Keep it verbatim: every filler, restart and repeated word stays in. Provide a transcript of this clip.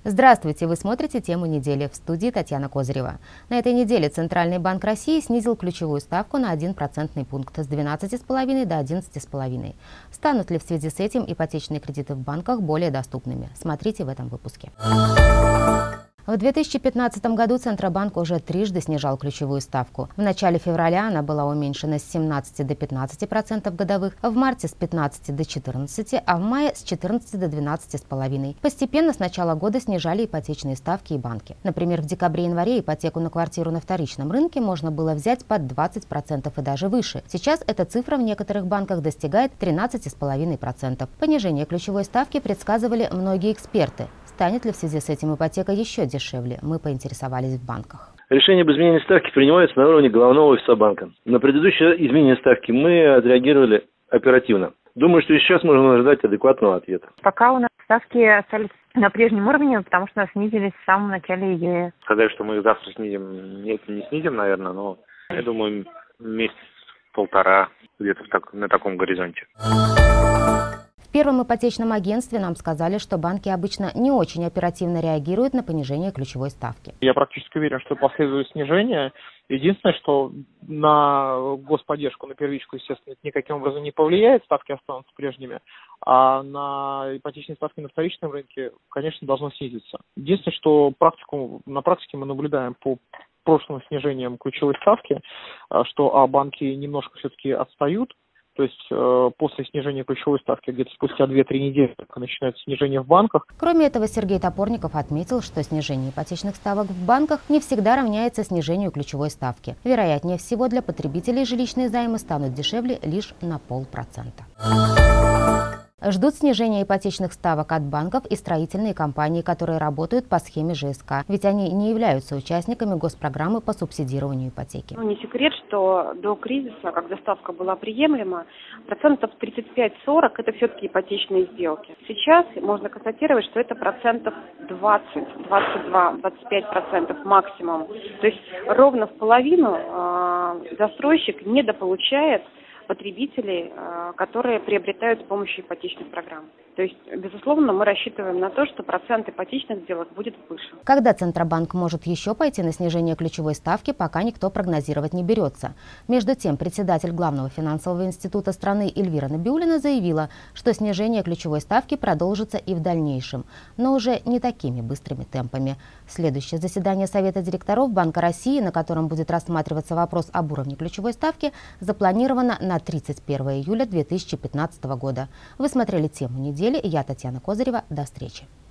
Здравствуйте! Вы смотрите «Тему недели», в студии Татьяна Козырева. На этой неделе Центральный банк России снизил ключевую ставку на один процентный пункт с двенадцати и пяти десятых до одиннадцати и пяти десятых. Станут ли в связи с этим ипотечные кредиты в банках более доступными? Смотрите в этом выпуске. В две тысячи пятнадцатом году Центробанк уже трижды снижал ключевую ставку. В начале февраля она была уменьшена с семнадцати до пятнадцати процентов годовых, в марте с пятнадцати до четырнадцати, а в мае с четырнадцати до двенадцати и пяти десятых. Постепенно с начала года снижали ипотечные ставки и банки. Например, в декабре-январе ипотеку на квартиру на вторичном рынке можно было взять под двадцать процентов и даже выше. Сейчас эта цифра в некоторых банках достигает тринадцати и пяти десятых процента. Понижение ключевой ставки предсказывали многие эксперты. Станет ли в связи с этим ипотека еще дешевле? Мы поинтересовались в банках. Решение об изменении ставки принимается на уровне головного офиса банка. На предыдущее изменение ставки мы отреагировали оперативно. Думаю, что и сейчас можно ожидать адекватного ответа. Пока у нас ставки остались на прежнем уровне, потому что нас снизились в самом начале июля. Сказать, что мы их завтра снизим, нет, не снизим, наверное, но я думаю, месяц-полтора где-то в так, на таком горизонте. В первом ипотечном агентстве нам сказали, что банки обычно не очень оперативно реагируют на понижение ключевой ставки. Я практически уверен, что последует снижение. Единственное, что на господдержку, на первичку, естественно, это никаким образом не повлияет, ставки останутся прежними, а на ипотечные ставки на вторичном рынке, конечно, должно снизиться. Единственное, что практику, на практике мы наблюдаем по прошлым снижениям ключевой ставки, что а банки немножко все-таки отстают. То есть э, после снижения ключевой ставки, где-то спустя две-три недели начинается снижение в банках. Кроме этого, Сергей Топорников отметил, что снижение ипотечных ставок в банках не всегда равняется снижению ключевой ставки. Вероятнее всего, для потребителей жилищные займы станут дешевле лишь на полпроцента. Ждут снижения ипотечных ставок от банков и строительные компании, которые работают по схеме ЖСК, ведь они не являются участниками госпрограммы по субсидированию ипотеки. Ну, не секрет, что до кризиса, когда ставка была приемлема, процентов тридцать пять-сорок это все-таки ипотечные сделки. Сейчас можно констатировать, что это процентов двадцать, двадцать два, двадцать пять процентов максимум. То есть ровно в половину э, застройщик недополучает потребителей, которые приобретают с помощью ипотечных программ. То есть, безусловно, мы рассчитываем на то, что процент ипотечных сделок будет выше. Когда Центробанк может еще пойти на снижение ключевой ставки, пока никто прогнозировать не берется. Между тем, председатель Главного финансового института страны Эльвира Набиуллина заявила, что снижение ключевой ставки продолжится и в дальнейшем, но уже не такими быстрыми темпами. Следующее заседание Совета директоров Банка России, на котором будет рассматриваться вопрос об уровне ключевой ставки, запланировано на тридцать первое июля две тысячи пятнадцатого года. Вы смотрели «Тему недели». Я Татьяна Козырева. До встречи.